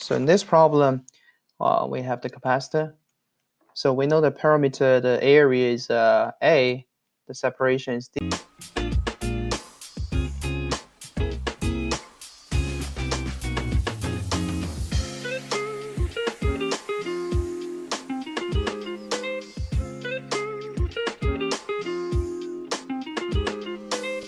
So in this problem, we have the capacitor. So we know the parameter, the area is A, the separation is D.